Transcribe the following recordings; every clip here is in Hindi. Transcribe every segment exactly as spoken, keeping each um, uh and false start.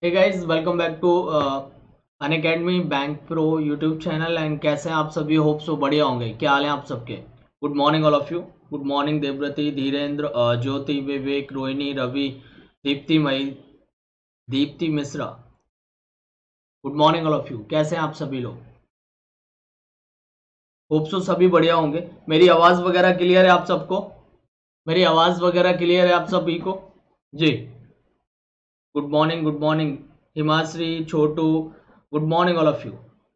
Hey guys, welcome back to Unacademy bank pro YouTube channel. And कैसे हैं आप सभी? होप सो बढ़िया होंगे। क्या हाल है आप सबके? Good morning all of you. Good morning Devvrati, Dhirendra, uh, Jyoti, Vivek, Rohini, Ravi, Deepti मई, Deepti Mishra. Good morning all of you. कैसे हैं आप सभी लोग? होप सो सभी बढ़िया होंगे। मेरी आवाज़ वगैरह क्लियर है आप सबको? मेरी आवाज़ वगैरह क्लियर है आप सभी को? जी, good morning. Good morning Himashri, Chhotu, good morning all of you.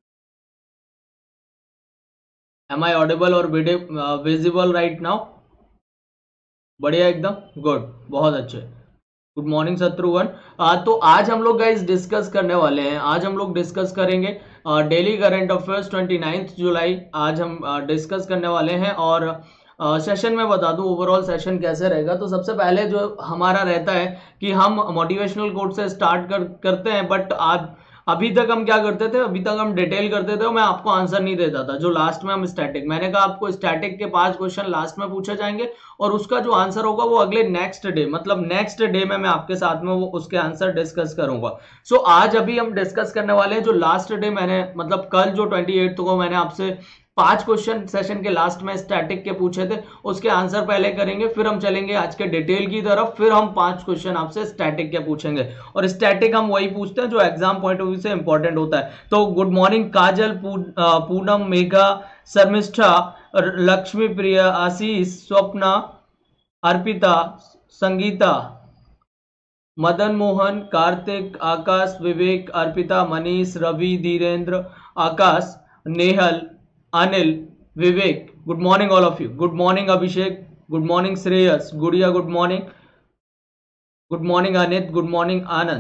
Am I audible और विजिबल राइट नाउ? बढ़िया, एकदम गुड, बहुत अच्छे। Good morning Shatrughan. आ, तो आज हम लोग गाइस डिस्कस करने वाले हैं। आज हम लोग डिस्कस करेंगे daily current affairs twenty ninth July. आज हम डिस्कस करने वाले हैं। और सेशन में बता दूं ओवरऑल सेशन कैसे रहेगा। तो सबसे पहले जो हमारा रहता है कि हम मोटिवेशनल कोट से स्टार्ट कर करते हैं। बट आज अभी तक हम क्या करते थे, अभी तक हम डिटेल करते थे, मैं आपको आंसर नहीं देता था। जो लास्ट में हम स्टैटिक, मैंने कहा आपको स्टैटिक के पांच क्वेश्चन लास्ट में पूछे जाएंगे और उसका जो आंसर होगा वो अगले नेक्स्ट डे, मतलब नेक्स्ट डे में मैं आपके साथ में वो उसके आंसर डिस्कस करूंगा। सो so, आज अभी हम डिस्कस करने वाले हैं जो लास्ट डे मैंने, मतलब कल जो ट्वेंटी एट को मैंने आपसे पांच क्वेश्चन सेशन के लास्ट में स्टैटिक के पूछे थे, उसके आंसर पहले करेंगे, फिर हम चलेंगे आज के डिटेल की तरफ, फिर हम पांच क्वेश्चन आपसे स्टैटिक के पूछेंगे। और स्टैटिक हम वही पूछते हैं जो एग्जाम पॉइंट ऑफ व्यू से इंपॉर्टेंट होता है। तो good morning Kajal, Poonam, Megha, Sharmishtha, Lakshmi Priya, Ashish, Swapna, Arpita, Sangeeta, Madan Mohan, Kartik, Aakash, Vivek, Arpita, Manish, Ravi, Dhirendra, Aakash, Nehal, Anil, Vivek, good morning all of you. Good morning Abhishek, good morning Shreyas, Gudiya good morning, good morning Anit, good morning Anand,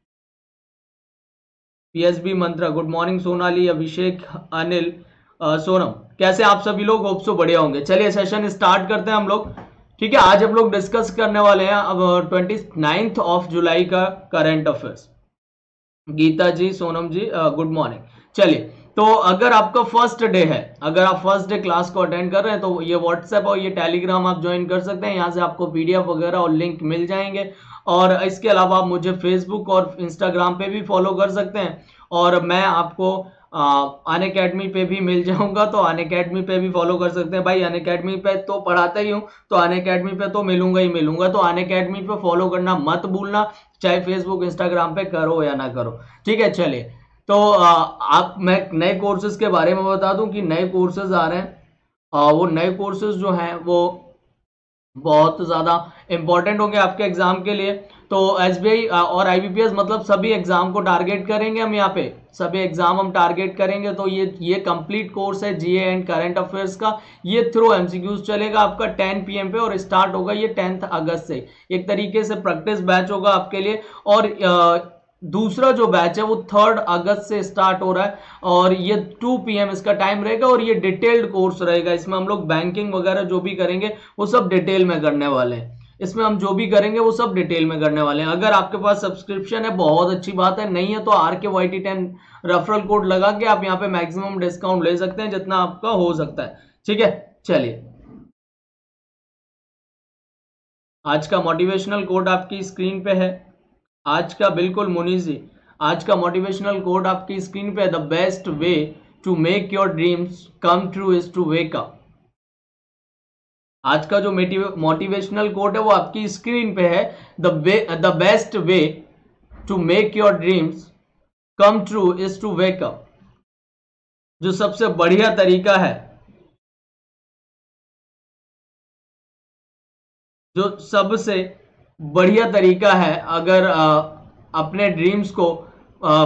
PSB Mantra, good morning Sonali, Abhishek, Anil, Sonam. कैसे आप सभी लोग? होप सो बढ़िया होंगे। चलिए सेशन स्टार्ट करते हैं हम लोग। ठीक है, आज हम लोग डिस्कस करने वाले हैं अब ट्वेंटी नाइन्थ ऑफ जुलाई का current affairs. Geeta ji, Sonam ji, good morning. चलिए, तो अगर आपका फर्स्ट डे है, अगर आप फर्स्ट डे क्लास को अटेंड कर रहे हैं तो ये व्हाट्सएप और ये टेलीग्राम आप ज्वाइन कर सकते हैं। यहाँ से आपको पीडीएफ वगैरह और लिंक मिल जाएंगे। और इसके अलावा आप मुझे फेसबुक और इंस्टाग्राम पे भी फॉलो कर सकते हैं। और मैं आपको अनअकैडमी पे भी मिल जाऊंगा, तो अनअकैडमी पे भी फॉलो कर सकते हैं। भाई अनअकैडमी पे तो पढ़ाता ही हूँ, तो अनअकैडमी पे तो मिलूंगा ही मिलूंगा। तो अनअकैडमी पे फॉलो करना मत भूलना, चाहे फेसबुक इंस्टाग्राम पे करो या ना करो। ठीक है, चलिए। तो आप, मैं नए कोर्सेज के बारे में बता दूं कि नए कोर्सेज आ रहे हैं। आ, वो नए कोर्सेज जो हैं वो बहुत ज़्यादा इंपॉर्टेंट होंगे आपके एग्जाम के लिए। तो एसबीआई और आईबीपीएस, मतलब सभी एग्जाम को टारगेट करेंगे हम। यहाँ पे सभी एग्जाम हम टारगेट करेंगे। तो ये ये कंप्लीट कोर्स है जीए एंड करंट अफेयर्स का। ये थ्रू एमसीक्यूज चलेगा आपका टेन पी एम पे और स्टार्ट होगा ये टेंथ अगस्त से। एक तरीके से प्रैक्टिस बैच होगा आपके लिए। और आ, दूसरा जो बैच है वो थर्ड अगस्त से स्टार्ट हो रहा है और ये टू पी एम इसका टाइम रहेगा। और ये डिटेल्ड कोर्स रहेगा। इसमें हम लोग बैंकिंग वगैरह जो भी करेंगे वो सब डिटेल में करने वाले हैं। इसमें हम जो भी करेंगे वो सब डिटेल में करने वाले हैं। अगर आपके पास सब्सक्रिप्शन है बहुत अच्छी बात है, नहीं है तो R K Y T ten referral code लगा के आप यहाँ पे मैक्सिमम डिस्काउंट ले सकते हैं जितना आपका हो सकता है। ठीक है, चलिए। आज का मोटिवेशनल कोड आपकी स्क्रीन पे है। आज का बिल्कुल मुनीस जी, आज का मोटिवेशनल कोड आपकी स्क्रीन पे है। The best way to make your dreams come true is to wake up. आज का जो मोटिवेशनल कोड है वो आपकी स्क्रीन पे है। The the best way to make your dreams come true is to wake up. जो सबसे बढ़िया तरीका है, जो सबसे बढ़िया तरीका है अगर आ, अपने ड्रीम्स को आ,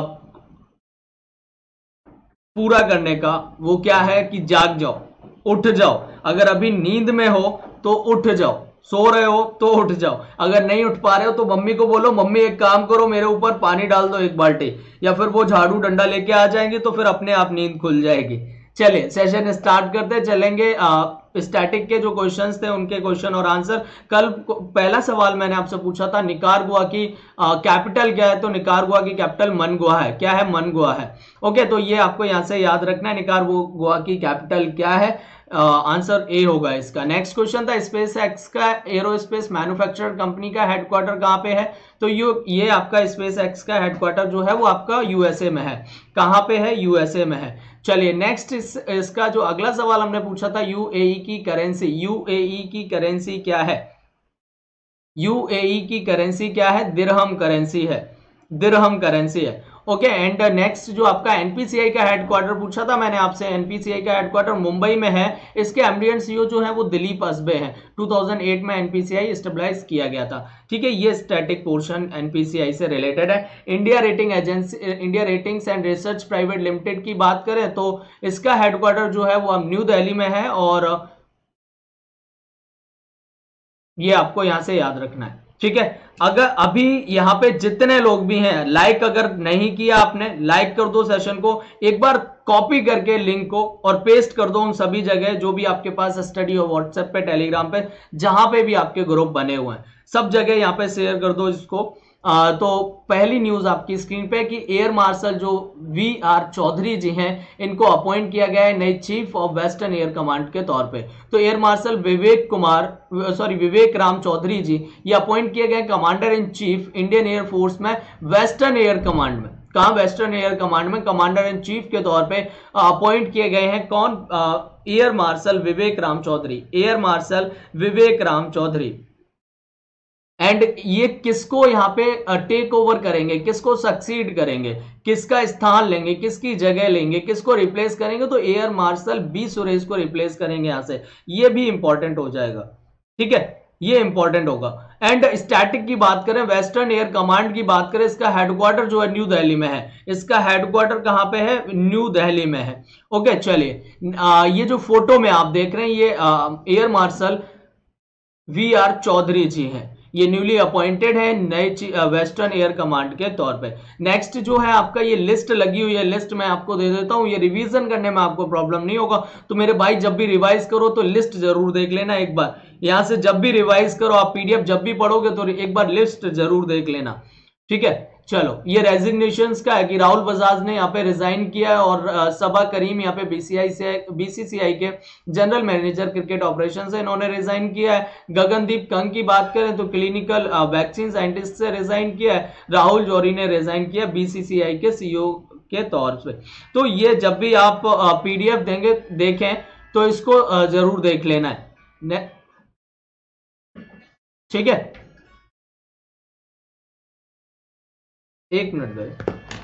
पूरा करने का, वो क्या है कि जाग जाओ, उठ जाओ। अगर अभी नींद में हो तो उठ जाओ, सो रहे हो तो उठ जाओ। अगर नहीं उठ पा रहे हो तो मम्मी को बोलो, मम्मी एक काम करो, मेरे ऊपर पानी डाल दो एक बाल्टी, या फिर वो झाड़ू डंडा लेके आ जाएंगे तो फिर अपने आप नींद खुल जाएगी। चलिए सेशन स्टार्ट करते चलेंगे। स्टैटिक के जो क्वेश्चंस थे उनके क्वेश्चन और आंसर। कल पहला सवाल मैंने आपसे पूछा था निकारागुआ की कैपिटल क्या है, तो निकारागुआ की कैपिटल मनगुआ है। क्या है? मनगुआ है। ओके, तो ये आपको यहां से याद रखना है, निकारागुआ की कैपिटल क्या है। आंसर ए होगा इसका। नेक्स्ट क्वेश्चन था स्पेस एक्स का एरोस्पेस मैन्युफैक्चरर कंपनी का हेडक्वार्टर कहाँ पे है? तो यू ये आपका स्पेस एक्स का हेडक्वार्टर जो है वो आपका यूएसए में है। कहाँ पे है? यूएसए में है। चलिए नेक्स्ट इस, इसका जो अगला सवाल हमने पूछा था, यूएई की करेंसी, यूएई की करेंसी क्या है? यूएई की करेंसी क्या है? दिरहम करेंसी है, दिरहम करेंसी है। ओके एंड नेक्स्ट जो आपका एनपीसीआई का हेडक्वार्टर पूछा था मैंने आपसे, एनपीसीआई का हेडक्वार्टर मुंबई में है। इसके एमडी एंड सीईओ जो है वो दिलीप असबे हैं। दो हज़ार आठ में एनपीसीआई स्टेबलाइज किया गया था। ठीक है, ये स्टैटिक पोर्शन एनपीसीआई से रिलेटेड है। India rating agency, India ratings and research private limited की बात करें तो इसका हेडक्वार्टर जो है वो न्यू दिल्ली में है और ये आपको यहां से याद रखना है। ठीक है, अगर अभी यहाँ पे जितने लोग भी हैं, लाइक अगर नहीं किया आपने, लाइक कर दो सेशन को, एक बार कॉपी करके लिंक को और पेस्ट कर दो उन सभी जगह जो भी आपके पास स्टडी हो, व्हाट्सएप पे, टेलीग्राम पे, जहां पे भी आपके ग्रुप बने हुए हैं, सब जगह यहाँ पे शेयर कर दो इसको। आ, तो पहली न्यूज आपकी स्क्रीन पे कि एयर मार्शल जो वी आर चौधरी जी हैं, इनको अपॉइंट किया गया है नई chief of western air command के तौर पे। तो air marshal Vivek Kumar sorry Vivek Ram Chaudhary ji ये अपॉइंट किए गए commander in chief Indian air force में, वेस्टर्न एयर कमांड में। कहा? वेस्टर्न एयर कमांड में कमांडर इन चीफ के तौर पे अपॉइंट किए गए हैं। कौन? Air marshal Vivek Ram Chaudhary, air marshal Vivek Ram Chaudhary. And ये किसको यहाँ पे टेक ओवर करेंगे, किसको सक्सीड करेंगे, किसका स्थान लेंगे, किसकी जगह लेंगे, किसको रिप्लेस करेंगे? तो एयर मार्शल बी सुरेश को रिप्लेस करेंगे यहां से। ये भी इंपॉर्टेंट हो जाएगा। ठीक है, ये इंपॉर्टेंट होगा। एंड स्टैटिक की बात करें, वेस्टर्न एयर कमांड की बात करें, इसका हेडक्वार्टर जो है न्यू दिल्ली में है। इसका हेडक्वार्टर कहां पे है? न्यू दिल्ली में है। ओके चलिए, ये जो फोटो में आप देख रहे हैं ये air marshal V R Chaudhary ji हैं। ये न्यूली अपॉइंटेड है नए वेस्टर्न एयर कमांड के तौर पे। नेक्स्ट जो है आपका ये लिस्ट लगी हुई है, लिस्ट मैं आपको दे देता हूं, ये रिवीजन करने में आपको प्रॉब्लम नहीं होगा। तो मेरे भाई जब भी रिवाइज करो तो लिस्ट जरूर देख लेना एक बार। यहां से जब भी रिवाइज करो, आप पीडीएफ जब भी पढ़ोगे तो एक बार लिस्ट जरूर देख लेना। ठीक है, चलो ये रेजिग्नेशंस का है कि राहुल बजाज ने यहाँ पे रिजाइन किया है और सबा करीम यहाँ पे बीसीआई से बीसीसीआई के जनरल मैनेजर क्रिकेट ऑपरेशन से इन्होंने रिजाइन किया है। गगनदीप कंग की बात करें तो क्लिनिकल वैक्सीन साइंटिस्ट से रिजाइन किया है। राहुल जौहरी ने रिजाइन किया बीसीसीआई के सीईओ के तौर पे। तो ये जब भी आप पीडीएफ देंगे देखें तो इसको जरूर देख लेना है। ठीक है, एक मिनट दे।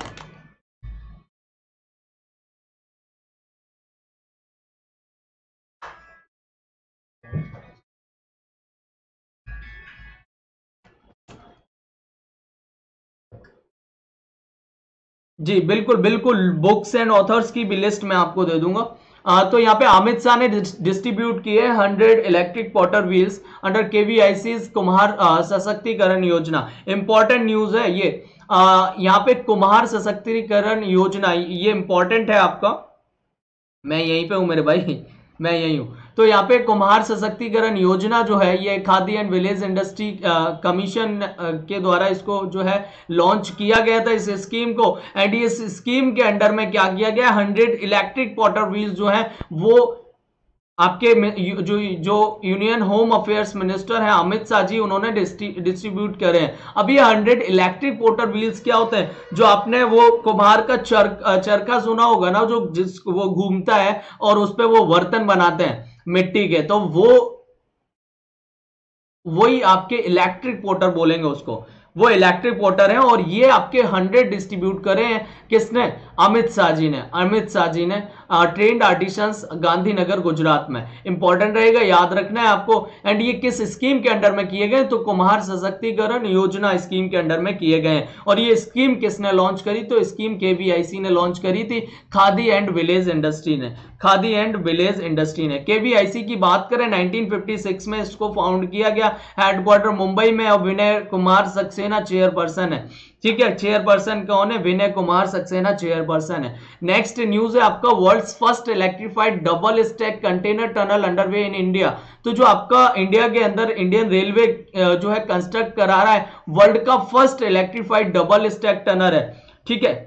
जी बिल्कुल बिल्कुल, बुक्स एंड ऑथर्स की भी लिस्ट मैं आपको दे दूंगा। आ, तो यहाँ पे अमित शाह ने डिस्ट्रीब्यूट किए hundred electric potter wheels under KVIC Kumhar Sashaktikaran योजना। इंपॉर्टेंट न्यूज है ये। यहाँ पे कुम्हार सशक्तिकरण योजना ये इंपॉर्टेंट है आपका। मैं यहीं पे हूं मेरे भाई, मैं यहीं हूं। तो यहाँ पे कुम्हार सशक्तिकरण योजना जो है ये Khadi and village industry commission के द्वारा इसको जो है लॉन्च किया गया था इस स्कीम को। एंड इस स्कीम के अंडर में क्या किया गया, हंड्रेड इलेक्ट्रिक पॉटर व्हील्स जो है वो आपके जो जो यूनियन होम अफेयर्स मिनिस्टर हैं अमित शाह जी, उन्होंने डिस्ट्रीब्यूट करे हैं। अभी हंड्रेड इलेक्ट्रिक पोर्टर व्हील्स क्या होते हैं? जो आपने वो कुम्हार का चर, चरखा सुना होगा ना, जो जिस वो घूमता है और उस पे वो बर्तन बनाते हैं मिट्टी के, तो वो वही आपके इलेक्ट्रिक पोर्टर बोलेंगे उसको, वो इलेक्ट्रिक पोर्टर है। और ये आपके हंड्रेड डिस्ट्रीब्यूट करे हैं किसने? अमित शाह जी ने, अमित शाह जी ने ट्रेंड आर्टिसंस गांधीनगर गुजरात में। इंपॉर्टेंट रहेगा, याद रखना है आपको। एंड ये किस स्कीम के अंडर में किए गए? तो कुम्हार सशक्तिकरण योजना स्कीम के अंडर में किए गए हैं। और ये स्कीम किसने लॉन्च करी? तो स्कीम केवीआईसी ने लॉन्च करी थी, खादी एंड विलेज इंडस्ट्री ने, खादी एंड विलेज इंडस्ट्री ने। केवीआईसी की बात करें नाइनटीन फिफ्टी सिक्स में इसको फाउंड किया गया, हेडक्वार्टर मुंबई में, और विनय कुमार सक्सेना चेयरपर्सन है। ठीक है, चेयरपर्सन कौन है? विनय कुमार सक्सेना चेयरपर्सन है। नेक्स्ट न्यूज है आपका, world's first electrified double stack container tunnel underway in India. तो जो आपका इंडिया के अंदर इंडियन रेलवे जो है कंस्ट्रक्ट करा रहा है वर्ल्ड का first electrified double stack tunnel है। ठीक है,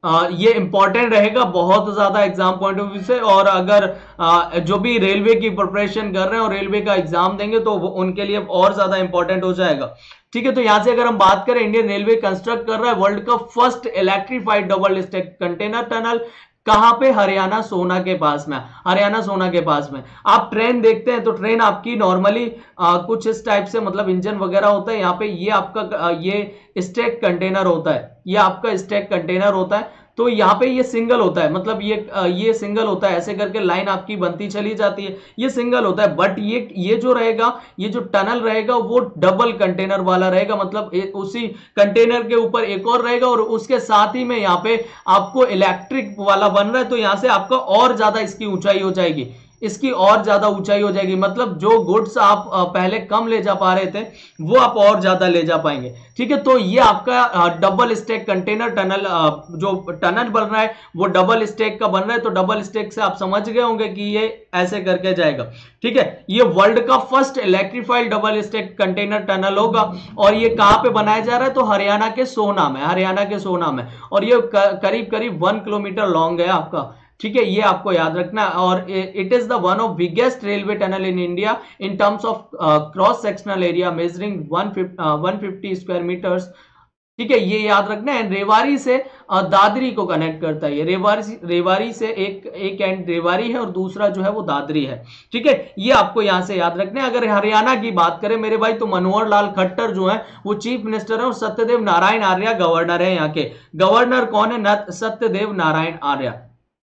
आ, ये इंपॉर्टेंट रहेगा बहुत ज्यादा एग्जाम पॉइंट ऑफ व्यू से। और अगर आ, जो भी रेलवे की प्रिपरेशन कर रहे हैं और रेलवे का एग्जाम देंगे तो वो उनके लिए और ज्यादा इंपॉर्टेंट हो जाएगा। ठीक है, तो यहां से अगर हम बात करें, इंडियन रेलवे कंस्ट्रक्ट कर रहा है वर्ल्ड का first electrified double stack container tunnel. कहां पे? हरियाणा सोना के पास में। हरियाणा सोना के पास में आप ट्रेन देखते हैं तो ट्रेन आपकी नॉर्मली कुछ इस टाइप से, मतलब इंजन वगैरह होता है। यहाँ पे ये आपका आ, ये स्टैक कंटेनर होता है, ये आपका स्टैक कंटेनर होता है। तो यहाँ पे ये सिंगल होता है, मतलब ये ये सिंगल होता है, ऐसे करके लाइन आपकी बनती चली जाती है, ये सिंगल होता है। बट ये ये जो रहेगा, ये जो टनल रहेगा वो डबल कंटेनर वाला रहेगा, मतलब उसी कंटेनर के ऊपर एक और रहेगा और उसके साथ ही में यहाँ पे आपको इलेक्ट्रिक वाला बन रहा है। तो यहाँ से आपका और ज्यादा इसकी ऊंचाई हो जाएगी, इसकी और ज्यादा ऊंचाई हो जाएगी, मतलब जो गुड्स आप पहले कम ले जा पा रहे थे वो आप और ज्यादा ले जा पाएंगे। ठीक है, तो ये आपका डबल स्टैक कंटेनर टनल, जो टनल बन रहा है वो डबल स्टैक का बन रहा है। तो डबल स्टैक से आप समझ गए होंगे कि ये ऐसे करके जाएगा। ठीक है, ये वर्ल्ड का first electrified double stack container tunnel होगा। और ये कहां पे बनाया जा रहा है? तो हरियाणा के सोना में, हरियाणा के सोना में। और ये करीब करीब वन किलोमीटर लॉन्ग है आपका। ठीक है, ये आपको याद रखना है। और it is the one of biggest railway tunnel in India in terms of cross sectional area measuring one fifty square metres. ठीक है, ये याद रखना है। रेवाड़ी से uh, दादरी को कनेक्ट करता है। ये रेवाड़ी रेवाड़ी से एक एक एंड रेवाड़ी है और दूसरा जो है वो दादरी है। ठीक है, ये आपको यहां से याद रखना है। अगर हरियाणा की बात करें मेरे भाई, तो मनोहर लाल खट्टर जो है वो चीफ मिनिस्टर है और सत्यदेव नारायण आर्य गवर्नर है। यहाँ के गवर्नर कौन है? सत्यदेव नारायण आर्य।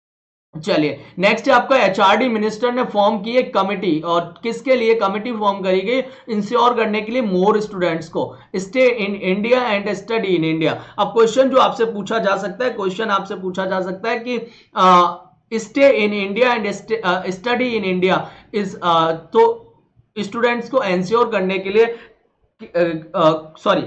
चलिए नेक्स्ट है आपका एचआरडी मिनिस्टर ने फॉर्म की एक कमिटी। और किसके लिए कमिटी फॉर्म करी गई? इंश्योर करने के लिए मोर स्टूडेंट्स को stay in India and study in India. अब क्वेश्चन जो आपसे पूछा जा सकता है, क्वेश्चन आपसे पूछा जा सकता है कि stay in India and study in India is, तो स्टूडेंट्स को एंश्योर करने के लिए सॉरी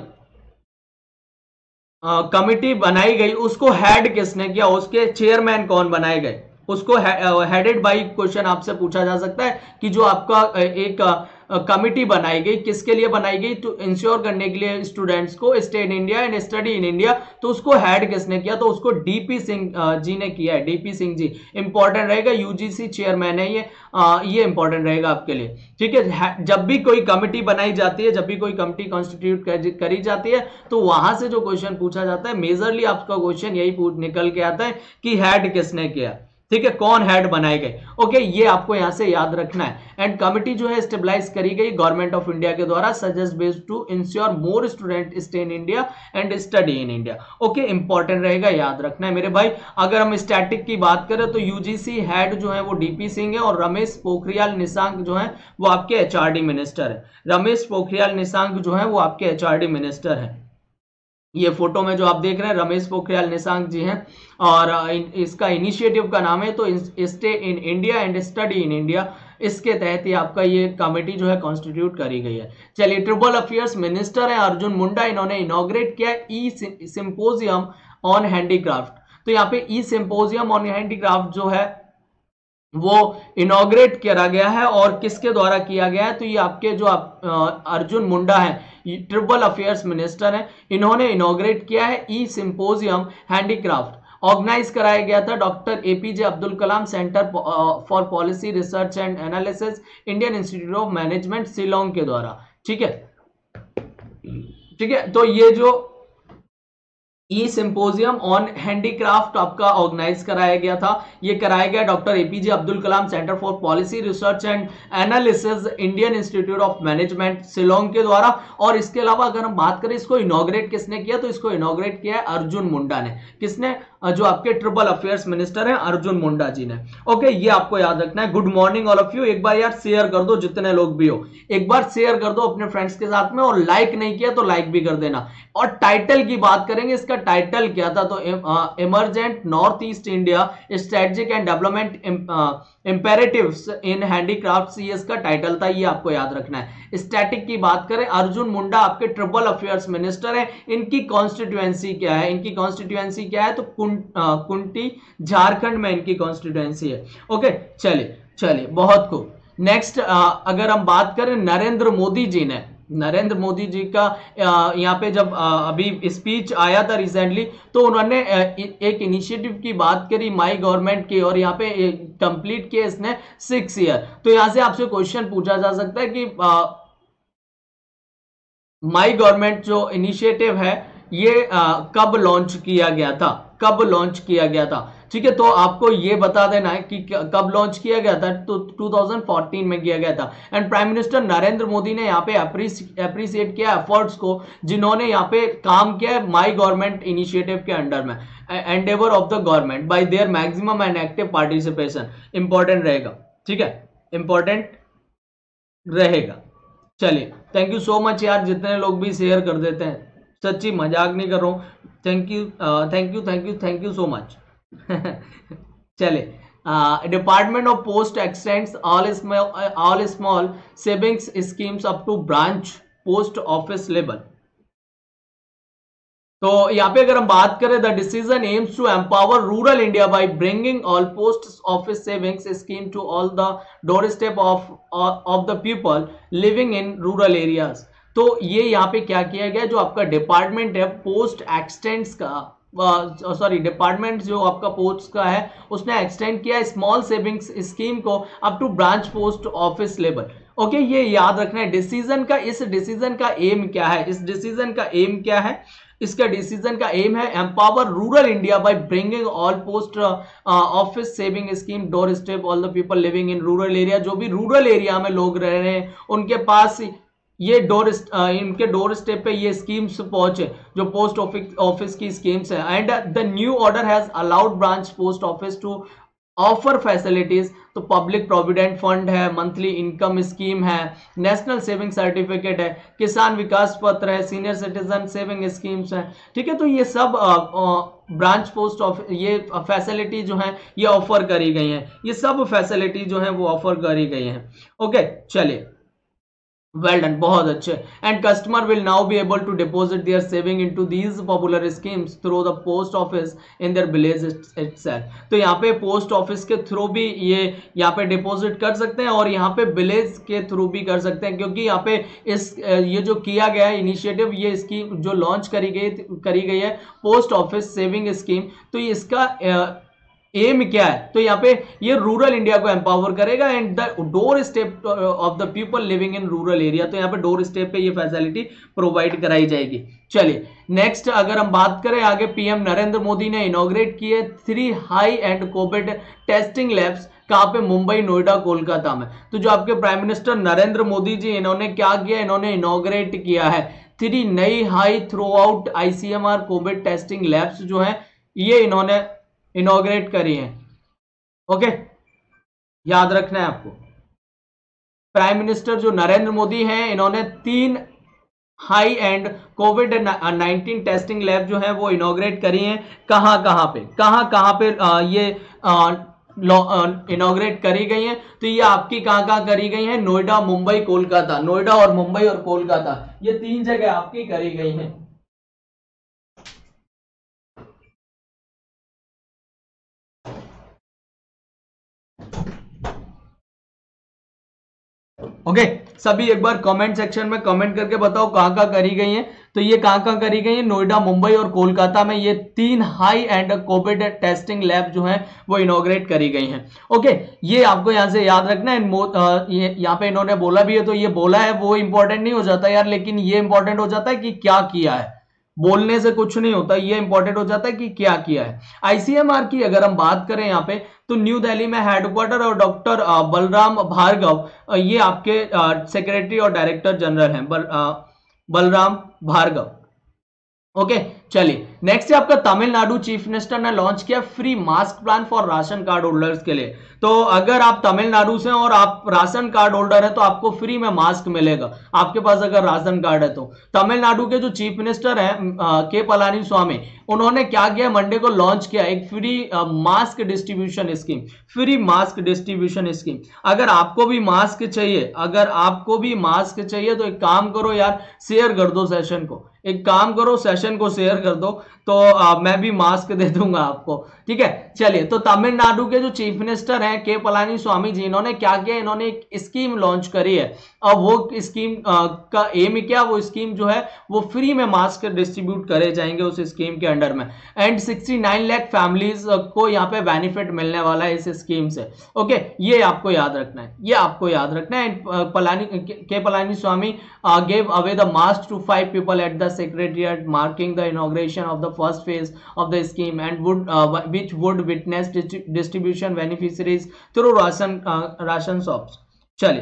कमिटी बनाई गई, उसको हेड किसने किया? उसके चेयरमैन कौन बनाए गए? उसको हेडेड बाई क्वेश्चन आपसे पूछा जा सकता है कि जो आपका एक कमिटी बनाई गई, किसके लिए बनाई गई? टू इंश्योर करने के लिए स्टूडेंट्स को stay in India and study in India. तो उसको हेड किसने किया? तो उसको डीपी सिंह जी ने किया है। डीपी सिंह जी इंपॉर्टेंट रहेगा, यूजीसी चेयरमैन है ये, आ, ये इंपॉर्टेंट रहेगा आपके लिए। ठीक है, जब भी कोई कमिटी बनाई जाती है, जब भी कोई कमिटी कॉन्स्टिट्यूट करी जाती है तो वहां से जो क्वेश्चन पूछा जाता है, मेजरली आपका क्वेश्चन यही निकल के आता है कि हेड किसने किया। ठीक है, कौन हेड बनाए गए? ओके, ये आपको यहां से याद रखना है। एंड कमिटी जो है स्टेबलाइज करी गई गवर्नमेंट ऑफ इंडिया के द्वारा, suggest based to ensure more student stay in India and study in India. Okay, important रहेगा, याद रखना है मेरे भाई। अगर हम स्टैटिक की बात करें तो यूजीसी हेड जो है वो डीपी सिंह है और रमेश पोखरियाल निशंक जो है वो आपके एचआरडी मिनिस्टर है। रमेश पोखरियाल निशंक जो है वो आपके एचआरडी मिनिस्टर है। ये फोटो में जो आप देख रहे हैं रमेश पोखरियाल निशंक जी हैं और इसका इनिशिएटिव का नाम है तो stay in India and study in India. इसके तहत ही आपका ये कमेटी जो है कॉन्स्टिट्यूट करी गई है। चलिए, ट्रिबल अफेयर्स मिनिस्टर है अर्जुन मुंडा, इन्होंने इनॉग्रेट किया ई सिंपोजियम ऑन हैंडीक्राफ्ट। तो यहाँ पे ई सिंपोजियम ऑन हैंडीक्राफ्ट जो है वो इनॉग्रेट करा गया है और किसके द्वारा किया गया है? तो ये आपके जो आप अर्जुन मुंडा है, ट्रिबल अफेयर्स मिनिस्टर हैं, इन्होंने इनॉग्रेट किया है ई सिंपोजियम हैंडीक्राफ्ट। ऑर्गेनाइज कराया गया था doctor A P J Abdul Kalam centre for policy research and analysis, Indian institute of management, Shillong के द्वारा। ठीक है, ठीक है, तो ये जो ई सिंपोजियम ऑन हैंडीक्राफ्ट आपका ऑर्गेनाइज कराया गया था, ये कराया गया doctor A P J Abdul Kalam centre for policy research and analysis, Indian institute of management, Shillong के द्वारा। और इसके अलावा अगर हम बात करें इसको इनॉग्रेट किसने किया, तो इसको इनॉग्रेट किया है अर्जुन मुंडा ने। किसने? जो आपके ट्रिबल अफेयर्स मिनिस्टर हैं अर्जुन मुंडा जी ने। ओके, ये आपको याद रखना है। Good morning all of you. एक बार यार शेयर कर दो, जितने लोग भी हो एक बार शेयर कर दो अपने फ्रेंड्स के साथ में, और लाइक नहीं किया तो लाइक भी कर देना। और टाइटल की बात करेंगे, इसका टाइटल क्या था? तो emergent north east India strategic and development imperatives in handicraft, ये इसका टाइटल था, ये आपको याद रखना है। स्टैटिक की बात करें, अर्जुन मुंडा आपके ट्रिबल अफेयर्स मिनिस्टर हैं। इनकी कॉन्स्टिट्यूएंसी क्या है? इनकी कॉन्स्टिट्यूएंसी क्या है? तो कुंटी झारखंड में इनकी कॉन्स्टिट्यूएंसी है। ओके, चलिए चलिए, बहुत खूब। नेक्स्ट अगर हम बात करें, नरेंद्र मोदी जी ने नरेंद्र मोदी जी का यहाँ पे जब अभी स्पीच आया था रिसेंटली, तो उन्होंने एक इनिशिएटिव की बात करी माई गवर्नमेंट की, और यहाँ पे कंप्लीट किया इसने सिक्स ईयर। तो यहाँ से आपसे क्वेश्चन पूछा जा सकता है कि माई गवर्नमेंट जो इनिशिएटिव है ये आ, कब लॉन्च किया गया था, कब लॉन्च किया गया था। ठीक है, तो आपको ये बता देना है कि कब लॉन्च किया गया था। तो टू थाउजेंड फोर्टीन में किया गया था। And prime minister Narendra Modi ने यहाँ पे अप्रिशिएट किया एफर्ट्स को जिन्होंने यहाँ पे काम किया है माई गवर्नमेंट इनिशिएटिव के अंडर में, endeavour of the government by their maximum and active participation. Important रहेगा, ठीक है, इंपॉर्टेंट रहेगा। चलिए, थैंक यू सो मच यार, जितने लोग भी शेयर कर देते हैं, सच्ची मजाक नहीं कर रहा हूँ। Thank you thank you thank you thank you so much. चलिए, department of post extends all small all small savings schemes up to branch post office level. तो यहाँ पे अगर हम बात करें, the decision aims to empower rural India by bringing all post office savings scheme to all the doorstep of of the people living in rural areas. तो ये यहाँ पे क्या किया गया, जो आपका डिपार्टमेंट है पोस्ट एक्सटेंड्स का, सॉरी uh, डिपार्टमेंट जो आपका पोस्ट का है उसने एक्सटेंड किया स्मॉल सेविंग्स स्कीम को up to branch post office level. Okay, ये याद रखना है डिसीजन का। इस डिसीजन का एम क्या है, इस डिसीजन का एम क्या है, इसका डिसीजन का एम है empower rural India by bringing all post office saving scheme doorstep all the people living in rural area. जो भी रूरल एरिया में लोग रह रहे हैं उनके पास ये डोर इनके डोर स्टेप पे ये स्कीम्स पहुंचे, जो पोस्ट ऑफिस ऑफिस की स्कीम्स है। And the new order has allowed branch post office to offer facilities. तो पब्लिक प्रोविडेंट फंड है, मंथली इनकम स्कीम है, नेशनल सेविंग सर्टिफिकेट है, किसान विकास पत्र है, सीनियर सिटीजन सेविंग स्कीम्स है। ठीक है, तो ये सब ब्रांच पोस्ट ऑफिस ये फैसिलिटी जो है ये ऑफर करी गई हैं, ये सब फैसिलिटी जो है वो ऑफर करी गई हैं। ओके, चलिए, वेल डन, बहुत अच्छे। And customer will now be able to deposit their saving into these popular schemes through the post office in their village itself. तो यहाँ पे पोस्ट ऑफिस के थ्रू भी ये यहाँ पे डिपॉजिट कर सकते हैं और यहाँ पे विलेज के थ्रू भी कर सकते हैं, क्योंकि यहाँ पे इस ये जो किया गया है इनिशिएटिव, ये स्कीम जो लॉन्च करी गई करी गई है पोस्ट ऑफिस सेविंग स्कीम, तो इसका एम क्या है, तो यहाँ पे ये रूरल इंडिया को एम्पावर करेगा and the doorstep of the people living in rural area. तो यहाँ पे डोर स्टेप पे ये फैसिलिटी प्रोवाइड कराई जाएगी। चलिए, नेक्स्ट अगर हम बात करें आगे, पीएम नरेंद्र मोदी ने इनॉग्रेट किए three high end COVID testing labs. कहाँ पे? मुंबई, नोएडा, कोलकाता में। तो जो आपके प्राइम मिनिस्टर नरेंद्र मोदी जी, इन्होंने क्या किया, इन्होंने इनॉग्रेट किया है थ्री नई high throughout ICMR COVID testing labs जो है ये इन्होंने इनॉग्रेट करी है। ओके, याद रखना है आपको, प्राइम मिनिस्टर जो नरेंद्र मोदी हैं इन्होंने तीन high end COVID nineteen testing lab जो है वो इनॉग्रेट करी हैं। कहां कहां पे कहां कहां पे आ, ये इनॉग्रेट करी गई हैं, तो ये आपकी कहां कहां करी गई हैं? नोएडा, मुंबई, कोलकाता। नोएडा और मुंबई और कोलकाता, ये तीन जगह आपकी करी गई हैं। ओके okay, सभी एक बार कमेंट सेक्शन में कमेंट करके बताओ कहां कहां करी गई हैं। तो ये कहां कहां करी गई है? नोएडा, मुंबई और कोलकाता में ये तीन high end COVID testing lab जो हैं वो इनॉग्रेट करी गई हैं। ओके okay, ये आपको यहां से याद रखना है। ये यहाँ पे इन्होंने बोला भी है, तो ये बोला है वो इंपॉर्टेंट नहीं हो जाता यार, लेकिन ये इंपॉर्टेंट हो जाता है कि क्या किया है। बोलने से कुछ नहीं होता, ये इंपॉर्टेंट हो जाता है कि क्या किया है। आईसीएमआर की अगर हम बात करें यहाँ पे, तो न्यू दिल्ली में हेडक्वार्टर और डॉक्टर बलराम भार्गव ये आपके सेक्रेटरी और डायरेक्टर जनरल हैं, बल, बलराम भार्गव। ओके okay, चलिए, नेक्स्ट है आपका तमिलनाडु चीफ मिनिस्टर ने लॉन्च किया free mask plan for ration card holders के लिए। तो अगर आप तमिलनाडु से और आप राशन कार्ड होल्डर है तो आपको फ्री में मास्क मिलेगा, आपके पास अगर राशन कार्ड है तो। तमिलनाडु के जो चीफ मिनिस्टर हैं के पलानी स्वामी, उन्होंने क्या किया, मंडे को लॉन्च किया एक free mask distribution scheme, free mask distribution scheme. अगर आपको भी मास्क चाहिए, अगर आपको भी मास्क चाहिए तो एक काम करो यार, शेयर कर दो सेशन को, एक काम करो सेशन को शेयर कर दो, तो आ, मैं भी मास्क दे दूंगा आपको, ठीक है। चलिए, तो तमिलनाडु के जो चीफ मिनिस्टर हैं के पलानी स्वामी जी, इन्होंने क्या किया, इन्होंने एक स्कीम लॉन्च करी है। और वो स्कीम का एम क्या, वो स्कीम जो है वो फ्री में मास्क डिस्ट्रीब्यूट करे जाएंगे उस स्कीम के अंडर में। And sixty nine lakh families को यहाँ पे बेनिफिट मिलने वाला है इस स्कीम से। ओके, ये आपको याद रखना है, ये आपको याद रखना है। पलानी के Palaniswami gave away the mask to five people at the secretariat marking the inauguration of the first phase of the scheme and would which would witness distribution beneficiaries through ration ration shops. चलिए,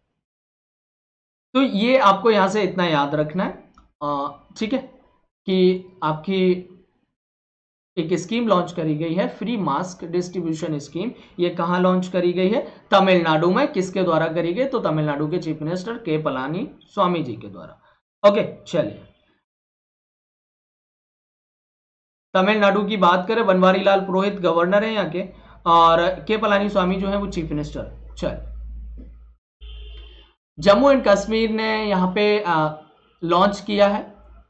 तो ये आपको यहां से इतना याद रखना है, ठीक है, कि आपकी एक स्कीम लॉन्च करी गई है, फ्री मास्क डिस्ट्रीब्यूशन स्कीम। ये कहां लॉन्च करी गई है, तमिलनाडु में। किसके द्वारा करी गई, तो तमिलनाडु के चीफ मिनिस्टर के पलानी स्वामी जी के द्वारा। ओके, चलिए, तमिलनाडु की बात करें, बनवारी लाल पुरोहित गवर्नर है यहाँ के, और के पलानी स्वामी जो है वो चीफ मिनिस्टर। चलिए, जम्मू एंड कश्मीर ने यहाँ पे लॉन्च किया है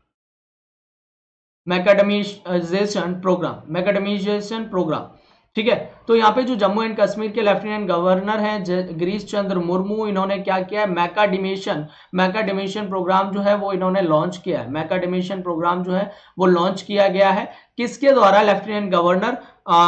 मैकाडमीजेशन प्रोग्राम, मैकाडमीजेशन प्रोग्राम, ठीक है। तो यहाँ पे जो जम्मू एंड कश्मीर के लेफ्टिनेंट गवर्नर हैं गिरीश चंद्र मुर्मू, इन्होंने क्या किया है, मैकाडमीशन मैकाडमीशन प्रोग्राम जो है वो इन्होंने लॉन्च किया है। मैकाडमीशन प्रोग्राम जो है वो लॉन्च किया गया है किसके द्वारा, लेफ्टिनेंट गवर्नर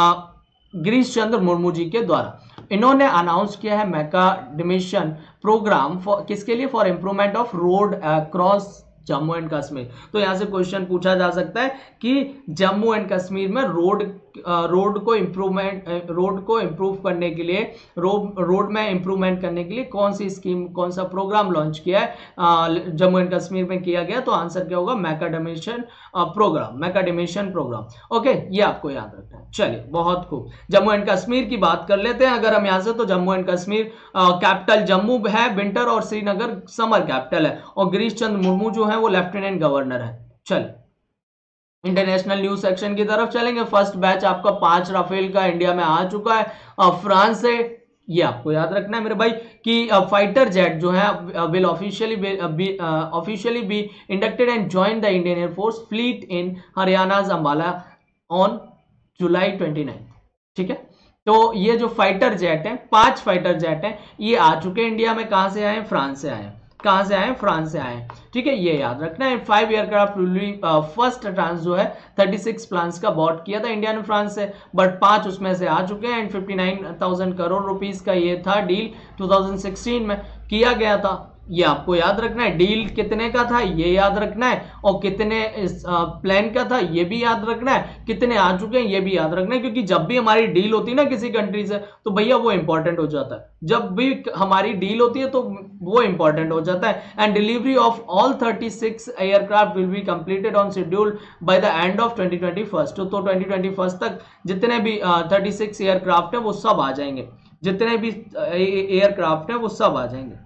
गिरीश चंद्र मुर्मू जी के द्वारा। इन्होंने अनाउंस किया है मैकाडमीशन प्रोग्राम फॉर किसके लिए, for improvement of road across Jammu and Kashmir. तो यहां से क्वेश्चन पूछा जा सकता है कि जम्मू एंड कश्मीर में रोड रोड को इंप्रूवमेंट रोड को इंप्रूव करने के लिए, रोड रोड में इंप्रूवमेंट करने के लिए कौन सी स्कीम, कौन सा प्रोग्राम लॉन्च किया है जम्मू एंड कश्मीर में किया गया, तो आंसर क्या होगा, macadamisation program, macadamisation program. Okay, ये आपको याद रखना है। चलिए, बहुत खूब। जम्मू एंड कश्मीर की बात कर लेते हैं अगर हम यहां से, तो जम्मू एंड कश्मीर कैपिटल जम्मू है विंटर, और श्रीनगर समर कैपिटल है, और गिरीश चंद्र मुर्मू जो है वो लेफ्टिनेंट गवर्नर है। चलिए, इंटरनेशनल न्यूज सेक्शन की तरफ चलेंगे। फर्स्ट बैच आपका पांच राफेल का इंडिया में आ चुका है, और फ्रांस से, ये आपको याद रखना है मेरे भाई, कि फाइटर जेट जो है will officially officially be inducted and join the Indian air force fleet in Haryana Ambala on July twenty nine, ठीक है। तो ये जो फाइटर जेट है, पांच फाइटर जेट है, ये आ चुके हैं इंडिया में। कहां से आए, फ्रांस से आए। कहां से आए, फ्रांस से आए, ठीक है, ये याद रखना है। फाइव एयरक्राफ्ट फर्स्ट ट्रांस जो है थर्टी सिक्स प्लान्स का बॉट किया था इंडिया ने फ्रांस से, बट पांच उसमें से आ चुके हैं। And fifty nine thousand crore rupees का ये था डील, टू थाउजेंड सिक्सटीन में किया गया था। ये आपको याद रखना है। डील कितने का था ये याद रखना है, और कितने प्लान का था ये भी याद रखना है, कितने आ चुके हैं ये भी याद रखना है, क्योंकि जब भी हमारी डील होती है ना किसी कंट्री से, तो भैया वो इंपॉर्टेंट हो जाता है। जब भी हमारी डील होती है तो वो इंपॉर्टेंट हो जाता है। And delivery of all thirty six aircraft will be completed on schedule by the end of twenty twenty first. तो ट्वेंटी ट्वेंटी फर्स्ट तक जितने भी थर्टी सिक्स एयरक्राफ्ट है वो सब आ जाएंगे, जितने भी एयरक्राफ्ट है वो सब आ जाएंगे,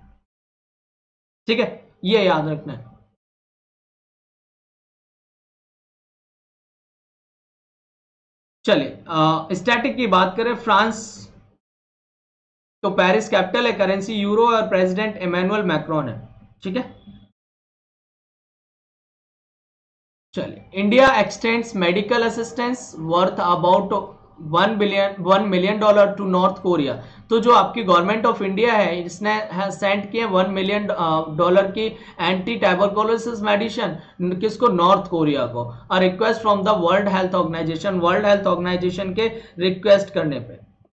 ठीक है, ये याद रखना है। चलिए, स्टैटिक की बात करें, फ्रांस तो पेरिस कैपिटल है, करेंसी यूरो, और प्रेसिडेंट इमैनुअल मैक्रोन है, ठीक है। चलिए, India extends medical assistance worth about one billion one million dollar to North Korea. तो जो आपकी गवर्नमेंट ऑफ इंडिया है, इसने सेंड किए वन मिलियन डॉलर की एंटी ट्यूबरकुलोसिस मेडिसिन किसको, नॉर्थ कोरिया को, a request from the World Health Organization, World Health Organization के रिक्वेस्ट करने पे,